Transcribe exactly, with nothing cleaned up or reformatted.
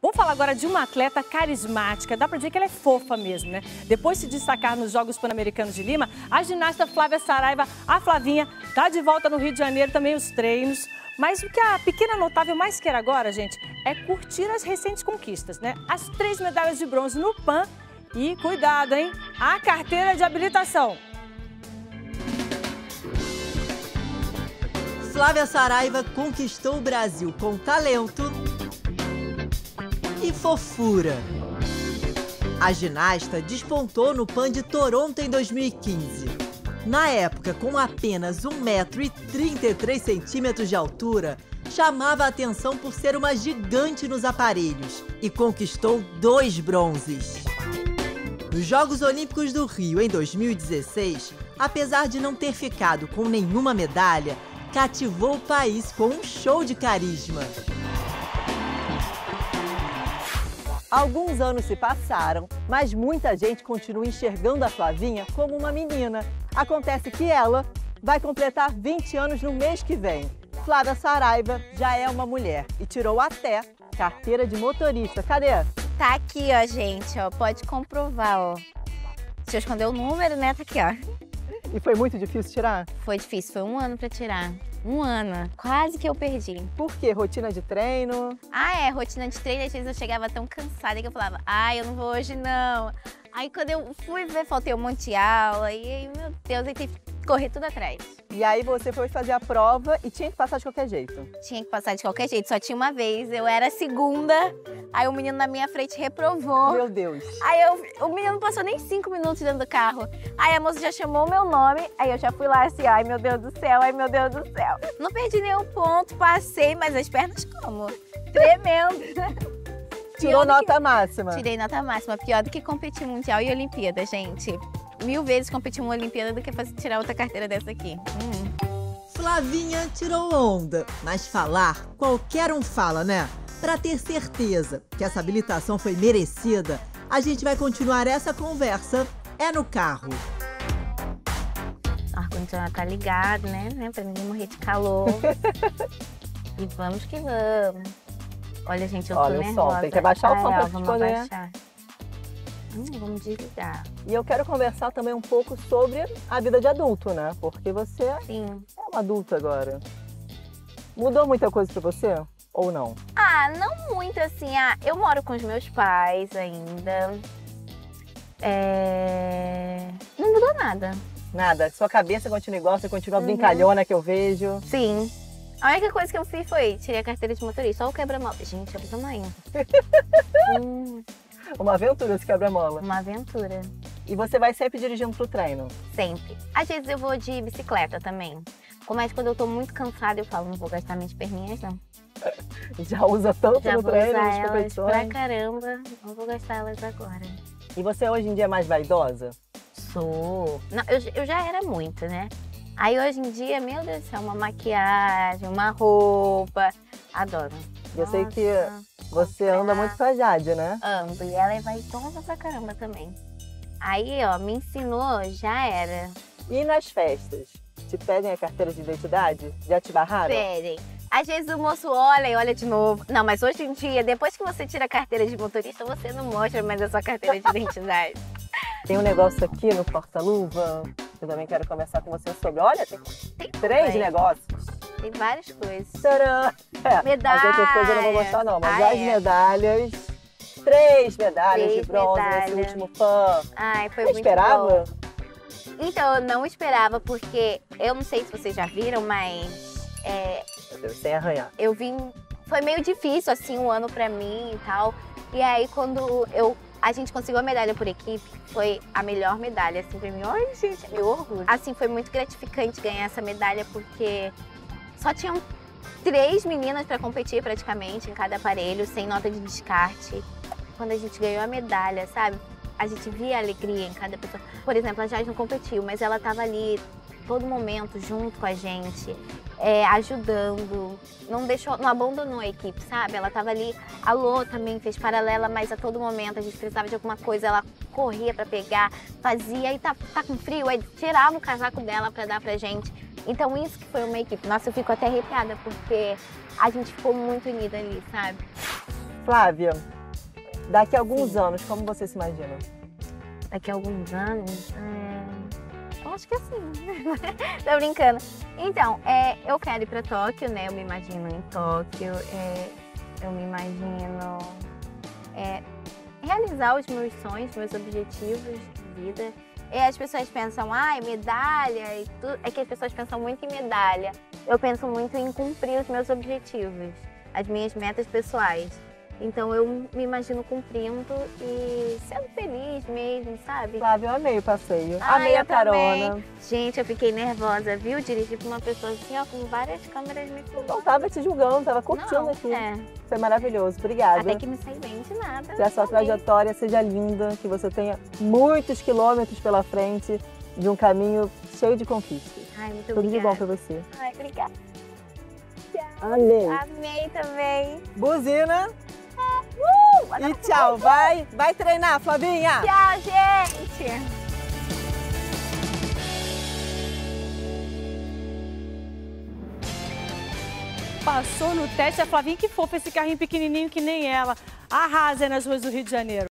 Vamos falar agora de uma atleta carismática, dá pra dizer que ela é fofa mesmo, né? Depois de se destacar nos Jogos Pan-Americanos de Lima, a ginasta Flávia Saraiva, a Flavinha, tá de volta no Rio de Janeiro, também os treinos. Mas o que a pequena notável mais quer agora, gente, é curtir as recentes conquistas, né? As três medalhas de bronze no Pan e, cuidado, hein, a carteira de habilitação. Flávia Saraiva conquistou o Brasil com talento e fofura. A ginasta despontou no Pan de Toronto em dois mil e quinze. Na época, com apenas um metro e trinta e três centímetros de altura, chamava a atenção por ser uma gigante nos aparelhos e conquistou dois bronzes. Nos Jogos Olímpicos do Rio, em dois mil e dezesseis, apesar de não ter ficado com nenhuma medalha, cativou o país com um show de carisma. Alguns anos se passaram, mas muita gente continua enxergando a Flavinha como uma menina. Acontece que ela vai completar vinte anos no mês que vem. Flávia Saraiva já é uma mulher e tirou até carteira de motorista. Cadê? Tá aqui, ó, gente, ó, pode comprovar, ó. Deixa eu esconder o número, né? Tá aqui, ó. E foi muito difícil tirar? Foi difícil, foi um ano pra tirar. Um ano. Quase que eu perdi. Por quê? Rotina de treino? Ah, é, rotina de treino. Às vezes eu chegava tão cansada que eu falava, ai, eu não vou hoje, não. Aí quando eu fui ver, faltei um monte de aula. E aí, meu Deus, eu tive que correr tudo atrás. E aí você foi fazer a prova e tinha que passar de qualquer jeito? Tinha que passar de qualquer jeito, só tinha uma vez. Eu era a segunda, aí o menino na minha frente reprovou. Meu Deus. Aí eu, o menino não passou nem cinco minutos dentro do carro. Aí a moça já chamou o meu nome, aí eu já fui lá assim, ai meu Deus do céu, ai meu Deus do céu. Não perdi nenhum ponto, passei, mas as pernas como? Tremendo. Tirou nota máxima? Tirei nota máxima, pior do que competir mundial e Olimpíada, gente. Mil vezes competir uma Olimpíada do que fazer tirar outra carteira dessa aqui. Hum. Flavinha tirou onda, mas falar, qualquer um fala, né? Para ter certeza que essa habilitação foi merecida, a gente vai continuar essa conversa é no carro. O ar-condicionado tá ligado, né? né? Pra ninguém morrer de calor. E vamos que vamos. Olha, gente, eu tô Olha nervosa. o som, tem que abaixar o som Ai, pra ó, vamos poder. abaixar. Hum, vamos desligar. E eu quero conversar também um pouco sobre a vida de adulto, né? Porque você Sim. é uma adulta agora. Mudou muita coisa pra você? Ou não? Ah, não muito assim. Ah, eu moro com os meus pais ainda. É... Não mudou nada. Nada? Sua cabeça continua igual, você continua Uhum. brincalhona que eu vejo. Sim. A única coisa que eu fiz foi tirei a carteira de motorista. Olha o quebra-mola. Gente, olha o tamanho. hum, Uma aventura esse quebra-mola. uma aventura. E você vai sempre dirigindo pro treino? Sempre. Às vezes eu vou de bicicleta também. Mas quando eu tô muito cansada, eu falo, não vou gastar minhas perninhas, não. Já usa tanto Já no vou treino, usar nas elas competições? pra caramba. Não vou gastar elas agora. E você hoje em dia é mais vaidosa? Sou. Não, eu, eu já era muito, né? Aí hoje em dia, meu Deus do céu, uma maquiagem, uma roupa. Adoro. Eu sei que Nossa, você comprar. anda muito com a Jade, né? Ando. E ela é vaidosa pra caramba também. Aí, ó, me ensinou, já era. E nas festas? Te pedem a carteira de identidade? Já te barraram? Esperem. Às vezes o moço olha e olha de novo. Não, mas hoje em dia, depois que você tira a carteira de motorista, você não mostra mais a sua carteira de identidade. Tem um negócio aqui no porta-luva. Eu também quero conversar com você sobre. Olha, tem, Tem três também. negócios. Tem várias coisas. Tcharam! É, Medalha. as outras coisas eu não vou mostrar não, mas Ah, as é. medalhas, três medalhas Três de bronze nesse medalhas. último Pan. Ai, foi Você muito esperava? bom. Então, eu não esperava, porque eu não sei se vocês já viram, mas é, Meu Deus, sem arranhar. eu vim... Foi meio difícil, assim, um ano pra mim e tal. E aí, quando eu... A gente conseguiu a medalha por equipe, foi a melhor medalha, assim, pra mim. Ai, gente, é meu orgulho. Assim, foi muito gratificante ganhar essa medalha, porque só tinham três meninas pra competir, praticamente, em cada aparelho, sem nota de descarte. Quando a gente ganhou a medalha, sabe? A gente via a alegria em cada pessoa. Por exemplo, a Jade não competiu, mas ela tava ali todo momento junto com a gente, é, ajudando, não deixou, não abandonou a equipe, sabe? Ela tava ali, a Lô também fez paralela, mas a todo momento a gente precisava de alguma coisa, ela corria pra pegar, fazia, e tá, tá com frio, aí tirava o casaco dela pra dar pra gente. Então isso que foi uma equipe. Nossa, eu fico até arrepiada, porque a gente ficou muito unida ali, sabe? Flávia, daqui a alguns anos, como você se imagina? Daqui a alguns anos, é... eu acho que assim, tô brincando. Então, é, eu quero ir pra Tóquio, né? Eu me imagino em Tóquio, é, eu me imagino é, realizar os meus sonhos, meus objetivos de vida. E as pessoas pensam, ai, medalha e tudo. É que as pessoas pensam muito em medalha. Eu penso muito em cumprir os meus objetivos, as minhas metas pessoais. Então eu me imagino cumprindo e sendo feliz mesmo, sabe? Flávia, eu amei o passeio, Ai, amei a eu também. carona. Gente, eu fiquei nervosa, viu? Dirigir pra uma pessoa assim, ó, com várias câmeras me filmando. Não tava te julgando, tava curtindo Não, aqui. é. Foi maravilhoso, obrigada. Até que me saí bem de nada. Que a sua trajetória seja linda, que você tenha muitos quilômetros pela frente de um caminho cheio de conquistas. Ai, muito Tudo obrigada. de bom pra você. Ai, obrigada. Amei. Amei também. Buzina Uh, e tchau. Vai, vai treinar, Flavinha. Tchau, gente. Passou no teste a Flavinha, que fofa esse carrinho pequenininho que nem ela. Arrasa nas ruas do Rio de Janeiro.